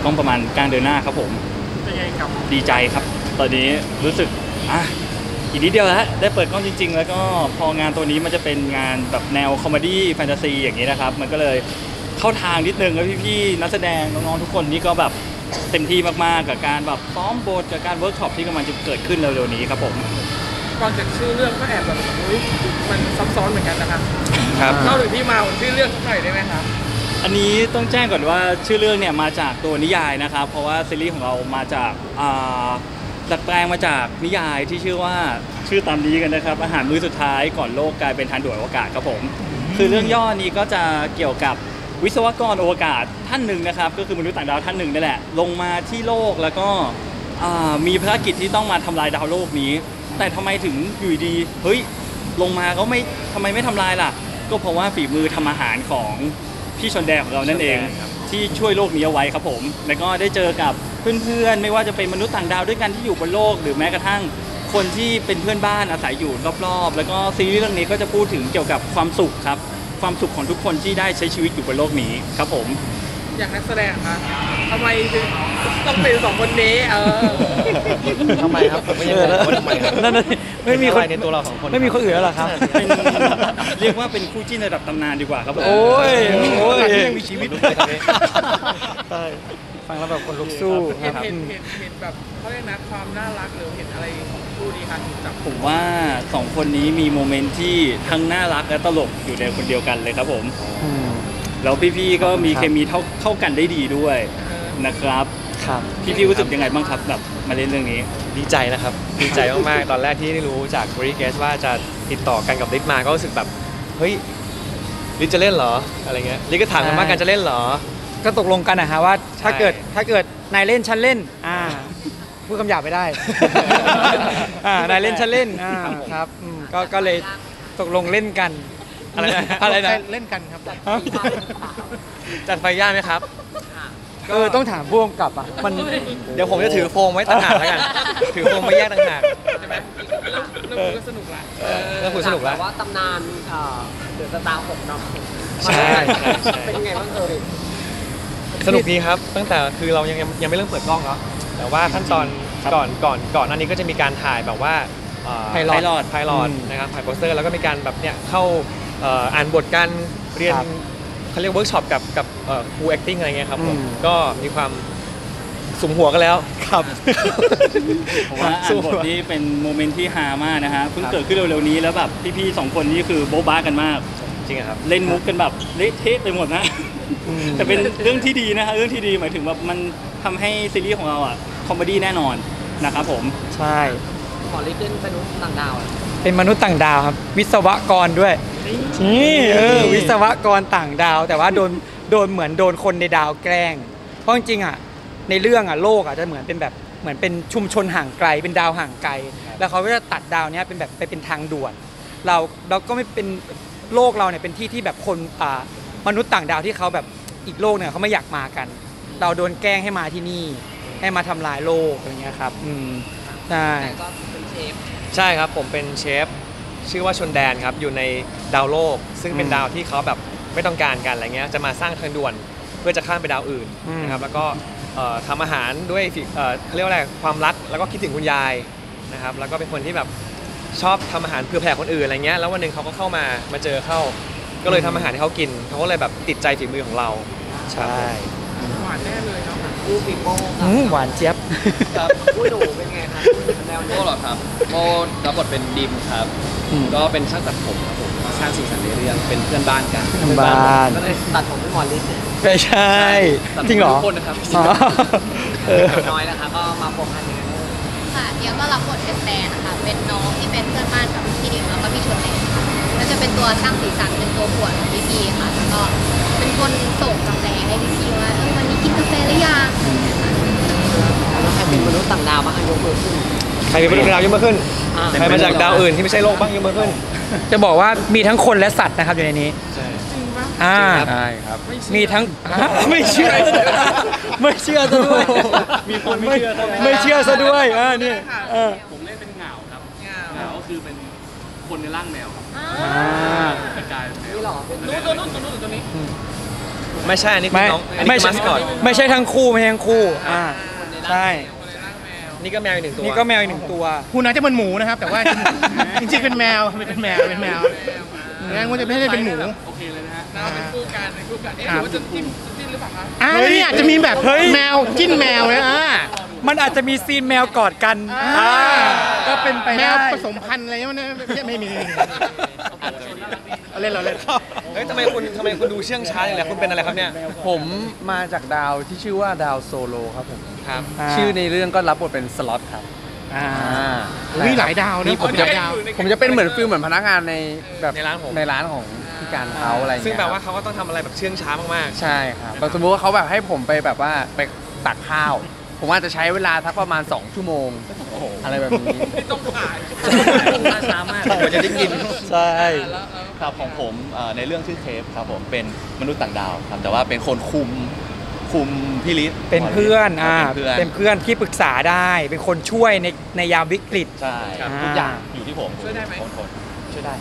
กล้องประมาณกลางเดือนหน้าครับผมเป็นไงครับดีใจครับตอนนี้รู้สึกอีกนิดเดียวแล้วได้เปิดกล้องจริงๆแล้วก็พองานตัวนี้มันจะเป็นงานแบบแนวคอมเมดี้แฟนตาซีอย่างนี้นะครับมันก็เลยเข้าทางนิดนึงแล้วพี่ๆนักแสดงน้องๆทุกคนนี่ก็แบบเต็มที่มากๆกับการแบบซ้อมบทกับการเวิร์กช็อปที่กำลังจะเกิดขึ้นเร็วๆนี้ครับผมฟังจากชื่อเรื่องก็แอบแบบมันซับซ้อนเหมือนกันนะคะครับเล่าถึงที่มาของชื่อเรื่องหน่อยได้ไหมครับอันนี้ต้องแจ้งก่อนว่าชื่อเรื่องเนี่ยมาจากตัวนิยายนะครับเพราะว่าซีรีส์ของเรามาจากดัดแปลงมาจากนิยายที่ชื่อว่าชื่อตามนี้กันนะครับอาหารมื้อสุดท้ายก่อนโลกกลายเป็นทางด่วนอวกาศครับผมคือเรื่องย่อนี้ก็จะเกี่ยวกับวิศวกรอวกาศท่านหนึ่งนะครับก็คือมนุษย์ต่างดาวท่านหนึ่งนั่นแหละลงมาที่โลกแล้วก็มีภารกิจที่ต้องมาทำลายดาวโลกนี้แต่ทำไมถึงอยู่ดีเฮ้ยลงมาเขาไม่ทำไมไม่ทำลายล่ะก็เพราะว่าฝีมือทำอาหารของพี่ชนแดงของเรานั่นเองที่ช่วยโลกนี้เอาไว้ครับผมแล้วก็ได้เจอกับเพื่อนๆไม่ว่าจะเป็นมนุษย์ต่างดาวด้วยกันที่อยู่บนโลกหรือแม้กระทั่งคนที่เป็นเพื่อนบ้านอาศัยอยู่รอบๆแล้วก็ซีรีส์เรื่องนี้ก็จะพูดถึงเกี่ยวกับความสุขครับความสุขของทุกคนที่ได้ใช้ชีวิตอยู่บนโลกนี้ครับผมอย่างนักแสดงคะทำไมต้องเป็นสองคนนี้ทำไมครับผมไม่ยังไงว่าทำไมครับนั่นไม่มีคนในตัวเราสองคนไม่มีคนอื่นแล้วหรอครับเรียกว่าเป็นคู่จิ้นระดับตำนานดีกว่าครับโอ้ยยังมีชีวิตใช่ฟังแล้วแบบคนลุกสู้เห็นแบบเขาเรียกนะความน่ารักหรือเห็นอะไรของคู่นี้คะจากผมว่าสองคนนี้มีโมเมนต์ที่ทั้งน่ารักและตลกอยู่ในคนเดียวกันเลยครับผมแล้วพี่ๆก็มีเคมีเข้ากันได้ดีด้วยนะครับพี่ๆรู้สึกยังไงบ้างครับแบบมาเล่นเรื่องนี้ดีใจนะครับดีใจมากๆตอนแรกที่ได้รู้จากบริเกสว่าจะติดต่อกันกับลิศมาก็รู้สึกแบบเฮ้ยลิศจะเล่นเหรออะไรเงี้ยลิศก็ถามกันว่ากันจะเล่นเหรอก็ตกลงกันนะฮะว่าถ้าเกิดนายเล่นฉันเล่นพูดคำหยาบไม่ได้นายเล่นฉันเล่นครับก็เลยตกลงเล่นกันอะไรนะเล่นกันครับจัดไฟย่าไหมครับต้องถามพ่วงกับมันเดี๋ยวผมจะถือโฟมไว้ต่างหากแล้วกันถือโฟมไว้แยกต่างหากใช่ไหมเรื่องก็สนุกละเรื่องสนุกละว่าตำนานเดือดตาหกเนาะใช่เป็นยังไงบ้างสนุกดีครับตั้งแต่คือเรายังไม่เริ่มเปิดกล้องเนาะแต่ว่าขั้นตอนก่อนอันนี้ก็จะมีการถ่ายแบบว่าไพลอตนะครับถ่ายโปสเตอร์แล้วก็มีการแบบเนี่ยเข้าอ่านบทการเรียนเขาเรียกเวิร์กช็อปกับครู acting อะไรเงี้ยครับผมก็มีความสุมหัวกันแล้วครับผมว่าอ่านบทนี้เป็นโมเมนต์ที่ฮามากนะฮะเพิ่งเกิดขึ้นเร็วๆนี้แล้วแบบพี่ๆสองคนนี้คือโบ๊ะบ้ากันมากจริงครับเล่นมุกกันแบบเละเทะไปหมดนะแต่เป็นเรื่องที่ดีนะฮะเรื่องที่ดีหมายถึงว่ามันทำให้ซีรีส์ของเราคอมเมดี้แน่นอนนะครับผมใช่ขอลิเล่นเป็นมนุษย์ต่างดาวเป็นมนุษย์ต่างดาวครับวิศวกรด้วยนี่วิศวกรต่างดาวแต่ว่าโดนเหมือนโดนคนในดาวแกล้งเพราะจริงๆในเรื่องโลกจะเหมือนเป็นชุมชนห่างไกลเป็นดาวห่างไกลแล้วเขาก็จะตัดดาวนี้เป็นแบบไปเป็นทางด่วนเราก็ไม่เป็นโลกเราเนี่ยเป็นที่ที่แบบคนมนุษย์ต่างดาวที่เขาแบบอีกโลกเนี่ยเขาไม่อยากมากันเราโดนแกล้งให้มาที่นี่ให้มาทำลายโลกอะไรเงี้ยครับใช่ก็เป็นเชฟใช่ครับผมเป็นเชฟชื่อว่าชนแดนครับอยู่ในดาวโลกซึ่งเป็นดาวที่เขาแบบไม่ต้องการกันอะไรเงี้ยจะมาสร้างทางด่วนเพื่อจะข้ามไปดาวอื่นนะครับแล้วก็ทำอาหารด้วยเขาเรียกว่าอะไรความรักแล้วก็คิดถึงคุณยายนะครับแล้วก็เป็นคนที่แบบชอบทำอาหารเพื่อแผ่คนอื่นอะไรเงี้ยแล้ววันหนึ่งเขาก็เข้ามาเจอเข้าก็เลยทำอาหารให้เขากินเขาก็เลยแบบติดใจฝีมือของเราใช่หวานแน่เลยเนาะคู่ปีโป้หวานเจี๊ยบคู่หนูเป็นไงครับแนวโป้หรอครับโป้รับบทเป็นดิมครับก็เป็นช่างตัดผมครับผมสร้างสีสันในเรื่องเป็นเพื่อนบ้านกันบ้านก็เลยตัดผมเป็นหมอลิสไม่ใช่จริงเหรอคนนะครับน้อยนะคะก็มาพบกันอย่างนี้ค่ะเดียวก็รับบทเป็นแตนนะคะเป็นน้องที่เป็นเพื่อนบ้านกับพี่ดิมแล้วก็พี่ชนเองก็จะเป็นตัวสร้างสีสันเป็นตัวปวดของพี่ค่ะแล้วก็เป็นคนส่งกาแฟให้พี่ว่าวันนี้กินกาแฟหรือยังแล้วใครเป็นมนุษย์ต่างดาวบ้างยกมือขึ้นใครเป็นมนุษย์ต่างดาวยกมือขึ้นใครมาจากดาวอื่นที่ไม่ใช่โลกบ้างยกมือขึ้นจะบอกว่ามีทั้งคนและสัตว์นะครับอยู่ในนี้ใช่ครับมีทั้งไม่เชื่อซะด้วยมีคนไม่เชื่อซะด้วยนี่ผมเล่นเป็นเหงาครับเหงาก็คือเป็นคนในร่างแมวครับกระจายนี่หรอเป็นนู้นตัวนี้ไม่ใช่อันนี้คือไม่น้องอันนี้ไม่คือใช่มัสคอตไม่ใช่ทั้งคู่ไม่ใช่ทั้งคู่ใช่นี่ก็แมวอีกหนึ่งตัวนี่ก็แมวอีกหนึ่งตัวคุณอาจจะเป็นหมูนะครับ แต่ว่าจริงๆเป็นแมวเป็นแมวงั้นคุณจะไม่ได้เป็นหมูโอเคเลยนะฮะเราเป็นคู่กันเป็นคู่กันเอ๊ะหรือว่าจะจิ้นหรือเปล่าคะนี่อาจจะมีแบบแมวจิ้นแมวนะมันอาจจะมีซีนแมวกอดกันก็เป็นไปแมได้วผสมพันธุ์อะไรเงี้ยไม่มีเล่นเราเล่นเฮ้ยทำไมคุณดูเชื่องช้าอย่างไรคุณเป็นอะไรครับเนี่ยผมมาจากดาวที่ชื่อว่าดาวโซโลครับผมครับชื่อในเรื่องก็รับบทเป็นสล็อตครับมีหลายดาวนะผมจะเป็นเหมือนพนักงานในแบบในร้านผมในร้านของพี่การเขาอะไรอย่างซึ่งเงี้ยแปลว่าเขาก็ต้องทำอะไรแบบเชื่องช้ามากใช่ครับสมมติว่าเขาแบบให้ผมไปแบบว่าไปตักข้าว ผมอาจจะใช้เวลาทักประมาณ2 ชั่วโมงอะไรแบบนี้ไม่ต้องถ่ายช้ามากๆกว่าจะได้กินใช่ครับของผมในเรื่องชื่อเคฟครับผมเป็นมนุษย์ต่างดาวครับแต่ว่าเป็นคนคุมพี่ลิศเป็นเพื่อนเป็นเพื่อนที่ปรึกษาได้ เป็นคนช่วยในยามวิกฤตใช่ทุกอย่างอยู่ที่ผมช่วยได้ไหมคนช่วยได้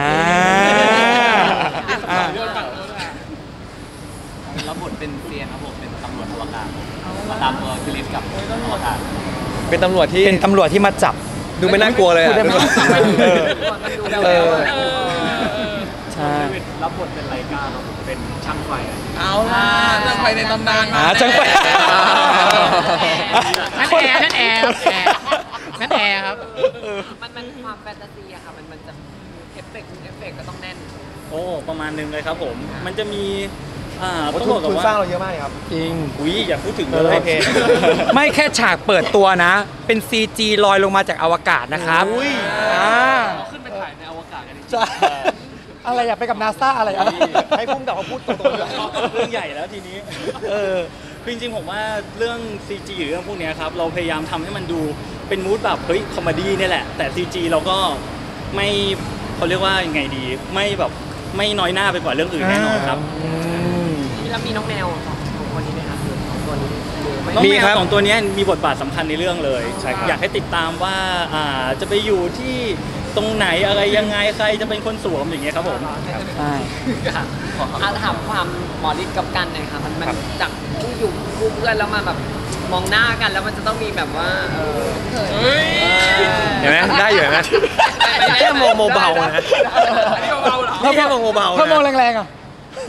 รับบทเป็นเซียนครับผมเป็นตำรวจอวกาศมาตามตัวพี่ลิศกับอวกาศเป็นตำรวจที่เป็นตำรวจที่มาจับดูไม่น่ากลัวเลยอะพูดได้ไหม ใช่รับบทเป็นไลกาครับผมเป็นช่างไฟเอาล่ะเรื่องไปในตำนานมาจังไปนั่นแอร์ครับมันความแฟนตาซีอะค่ะมันจะเอฟเฟกต์ก็ต้องแน่นโอ้ประมาณนึงเลยครับผมมันจะมีต้ทุองบอกก่อนนสร้างว่าเราเยอะมากเลยครับจริงอุ้ยอย่าพูดถึงเลยโอเคไม่แค่ฉากเปิดตัวนะ เป็น CG ลอยลงมาจากอวกาศนะครับขึ้นไปถ่ายในอวกาศกันใช่อะไรอยากไปกับนาซาอะไรให้พุ่งกับเขาพูดตรงๆเลยเรื่องใหญ่แล้วทีนี้คือจริงๆผมว่าเรื่อง CG หรือเรื่องพวกเนี้ยครับเราพยายามทำให้มันดูเป็นมูดแบบเฮ้ยคอมเมดี้เนี่ยแหละแต่ CG เราก็ไม่เขาเรียกว่ายังไงดีไม่น้อยหน้าไปกว่าเรื่องอื่นแน่นอนครับแล้วมีน้องแมวของคนนี้ไหมคะของตัวนี้น้องมีแมครับวสองตัวเนี้ยมีบทบาทสำคัญในเรื่องเลยใช่ครับอยากให้ติดตามว่าจะไปอยู่ที่ตรงไหนอะไรยังไงใครจะเป็นคนสวมอย่างเงี้ยครับผมใช่ถามความหมอฤทธิ์กับกันหน่อยค่ะมันจากที่อยู่คู่เพื่อนแล้วมาแบบมองหน้ากันแล้วมันจะต้องมีแบบว่าเห็นไหมได้อยู่เห็นไหมแค่มองเบาๆนะอันนี้เบาๆเหรอนี่แค่มองเบาๆนะถ้ามองแรงๆอ่ะ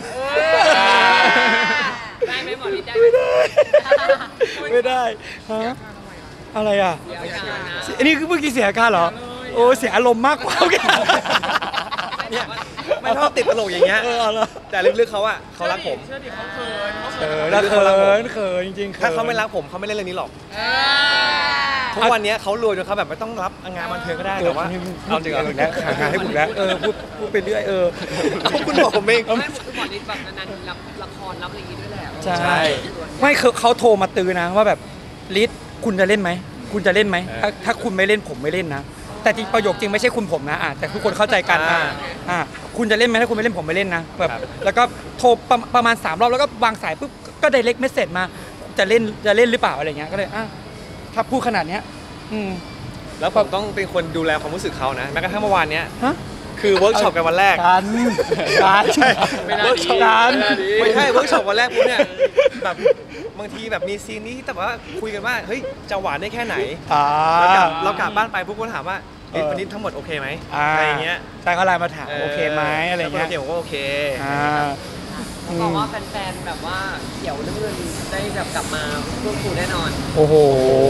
ได้ไหมหมอฤทธิ์ได้ไหมไม่ได้ฮะอะไรอ่ะอันนี้คือเมื่อกี้เสียอาการเหรอ โอ้เสียอารมณ์มากกว่าเนี่ยไม่ชอบติดตลกอย่างเงี้ยแต่ลึกๆเขาอะเขารักผมเชื่อดิเขาเขินเขาเอเขินอเขินจริงๆถ้าเขาไม่รักผมเขาไม่เล่นเรื่องนี้หรอกทุกวันนี้เขารวยจนเขาแบบไม่ต้องรับงานบันเทิงก็ได้แต่ว่าเอาจริงถูกแล้วหางานให้ถูกแล้วพูดไปเรื่อยคุณบอกผมเองคือหมอฤทธิ์แบบนานๆรับละครรับอะไรอย่างงี้ด้วยแหละใช่ไม่คือเขาโทรมาตือนะว่าแบบลิศคุณจะเล่นไหมคุณจะเล่นไหมถ้าคุณไม่เล่นผมไม่เล่นนะแต่จริงประโยคจริงไม่ใช่คุณผมนะแต่ทุกคนเข้าใจกันคุณจะเล่นไหมถ้าคุณไม่เล่นผมไม่เล่นนะแบบแล้วก็โทรประมาณ3 รอบแล้วก็วางสายปุ๊บก็ไดเรกเมสเซจมาจะเล่นหรือเปล่าอะไรเงี้ยก็เลยถ้าพูดขนาดเนี้ยแล้วผมต้องเป็นคนดูแลความรู้สึกเขานะแม้กระทั่งเมื่อวานเนี้ยฮะคือเวิร์กช็อปกันวันแรกการใช่ไม่น่าเวิร์กดีช็อปการไม่ใช่เวิร์กช็อปวันแรกปุ๊บเนี่ยแบบบางทีแบบมีซีนนี้แต่ว่าคุยกันว่าเฮ้ยจะหวานได้แค่ไหนเรากลับบ้านไปปุ๊บก็ถามว่าวันนี้ทั้งหมดโอเคไหมอะไรอย่างเงี้ยใช่เขาไลน์มาถามโอเคไหมอะไรเงี้ยโอเคผมก็โอเคบอกว่าแฟนๆแบบว่าเขียวน้ำเงินได้แบบกลับมาร่วมคูแน่นอนโอ้โห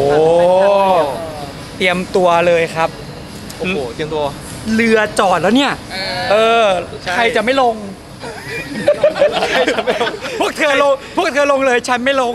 เตรียมตัวเลยครับโอ้โหเตรียมตัวเรือจอดแล้วเนี่ยใครจะไม่ลง พวกเธอลงเลยฉันไม่ลง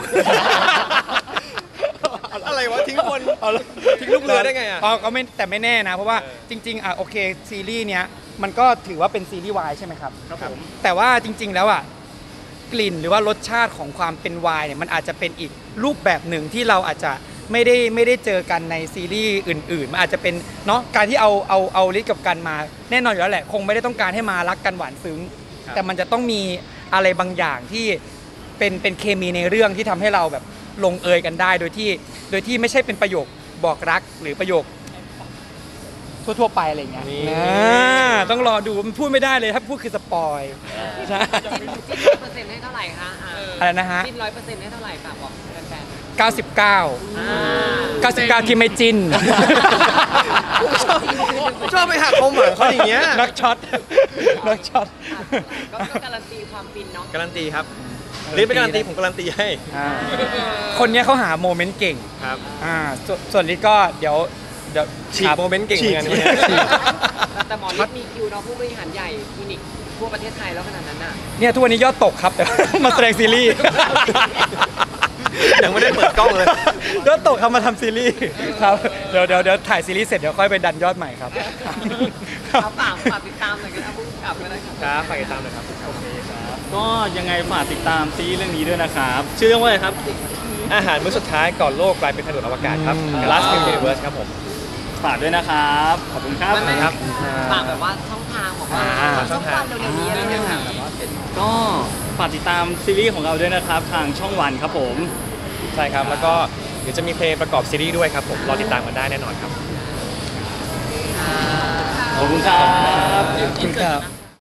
อะไรวะทิ้งคนทิ้งลูกเรือได้ไงอ่ะก็ไม่แต่ไม่แน่นะเพราะว่าจริงๆโอเคซีรีส์เนี้ยมันก็ถือว่าเป็นซีรีส์วายใช่ไหมครับครับผมแต่ว่าจริงๆแล้วกลิ่นหรือว่ารสชาติของความเป็นวายเนี่ยมันอาจจะเป็นอีกรูปแบบหนึ่งที่เราอาจจะไม่ได้เจอกันในซีรีส์อื่นๆมันอาจจะเป็นเนาะการที่เอาลิศกับกันมาแน่นอนอยู่แล้วแหละคงไม่ได้ต้องการให้มารักกันหวานซึ้งแต่มันจะต้องมีอะไรบางอย่างที่เป็นเคมีในเรื่องที่ทำให้เราแบบลงเอยกันได้โดยที่ไม่ใช่เป็นประโยคบอกรักหรือประโยคทั่วๆไปอะไรอย่างเงี้ยต้องรอดูมันพูดไม่ได้เลยถ้าพูดคือสปอยใช่จิ้น100%ให้เท่าไหร่คะอะไรนะฮะจิ้น100%ให้เท่าไหร่ฝากบอกแฟนๆ 99ที่ไม่จิ้นชอบไปหักความหวังเขาอย่างเงี้ยนักช็อตนักช็อตก็การันตีความฟินเนาะการันตีครับหรือเป็นการันตีผมการันตีให้คนเนี้ยเขาหาโมเมนต์เก่งครับส่วนลิศก็เดี๋ยวฉีกโมเมนต์เก่งเหมือนกันฉีกแต่หมอฤทธิ์มีคิวเนาะผู้บริหารใหญ่คลินิกทั่วประเทศไทยแล้วขนาดนั้นน่ะเนี่ยทุกวันนี้ยอดตกครับแต่ มาแสดงซีรีส์ยังไม่ได้เปิดกล้องเลยยอดตกครับมาทำซีรีส์ครับเดี๋ยวถ่ายซีรีส์เสร็จเดี๋ยวค่อยไปดันยอดใหม่ครับฝากติดตามหน่อยกันนะผู้กำกับก็ได้ครับครับฝากติดตามหน่อยครับโอเคครับก็ยังไงฝากติดตามซีรีส์เรื่องนี้ด้วยนะครับ ชื่อเรื่องว่าอะไรครับอาหารมื้อสุดท้ายก่อนโลกกลายเป็นถนนอวกาศครับ The Last Film Universe ครับผมฝากด้วยนะครับ ขอบคุณครับไม่ครับฝากแบบว่าช่องทางบอกว่าช่องทางเร็วๆนี้อะไรเงี้ยค่ะแบบว่าเป็นก็ฝากติดตามซีรีส์ของเราด้วยนะครับ ทางช่องวันครับผมใช่ครับ แล้วก็เดี๋ยวจะมีเพลงประกอบซีรีส์ด้วยครับผมรอติดตามกันได้แน่นอนครับขอบคุณครับขอบคุณครับ